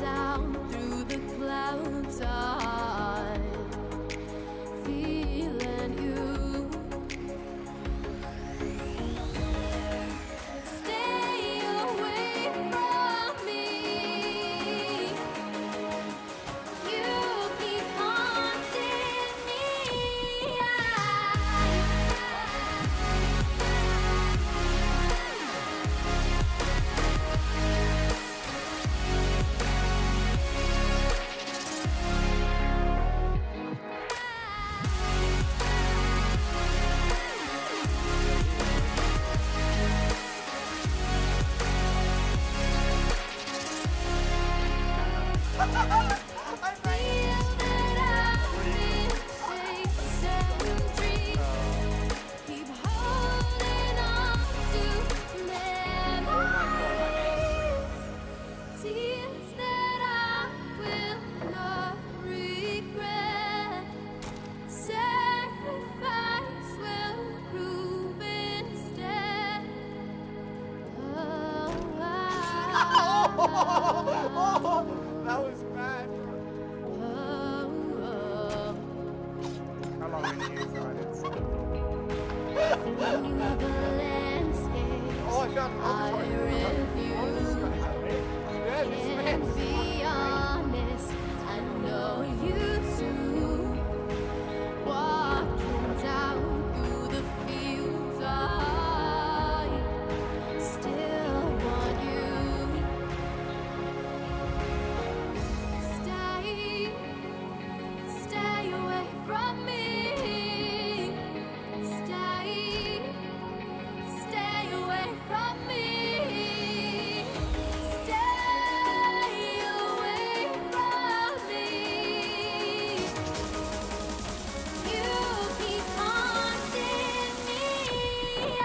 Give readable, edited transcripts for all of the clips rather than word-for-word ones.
down through the clouds. I'm feeling you. Stay away from me. You keep haunting me. That was bad. How long are you started? Oh, I found Can't be honest, I know you too. Walking down through the fields, I still want you. Stay away from me. Stay away from me. Stay away from me. You keep haunting me. I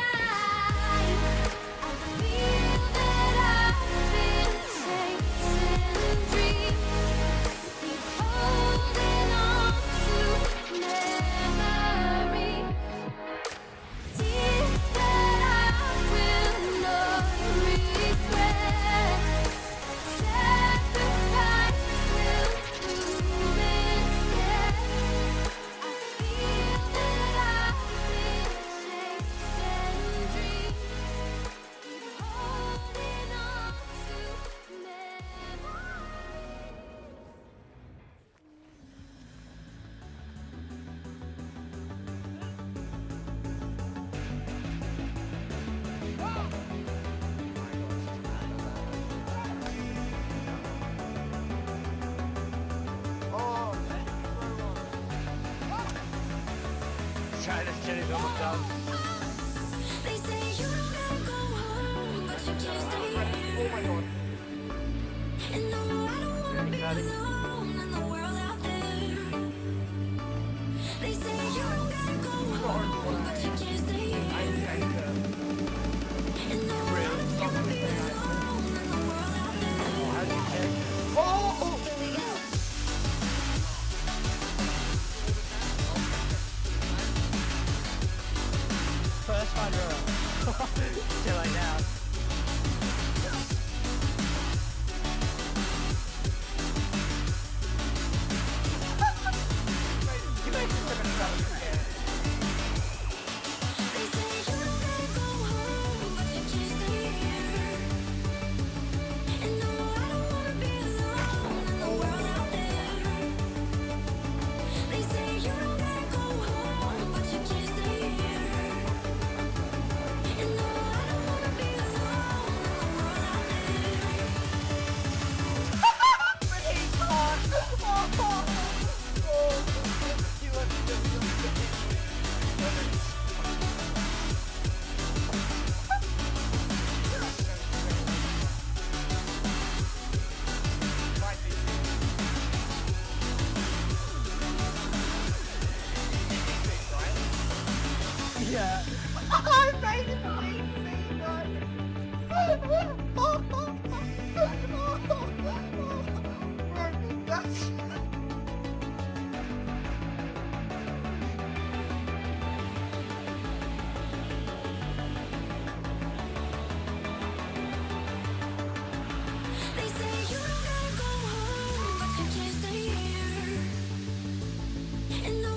feel that I've been chasing dreams. Keep holding on to memories. Tears that I will not regret. Sacrifice will prove instead. I feel that I've been chasing dreams. Keep holding on to Trying to get it almost done. They say you don't gotta go home, but you can't stay Oh here. my god. And no, I don't wanna be alone in the world out there. They say you don't gotta go home, but you can't stay here. And no, I don't wanna be alone in the world out there. Oh! First one row. Chill like now. You made me look at that. They say you don't gotta go home, but you can't stay here. And no, I don't wanna be alone in the world out there. They say you don't gotta go home, but you can't stay here. And no, I don't wanna be alone in the world out there. But he's gone. You want to do Yeah. I made it for DC, That's... They say you don't gotta go home. And no,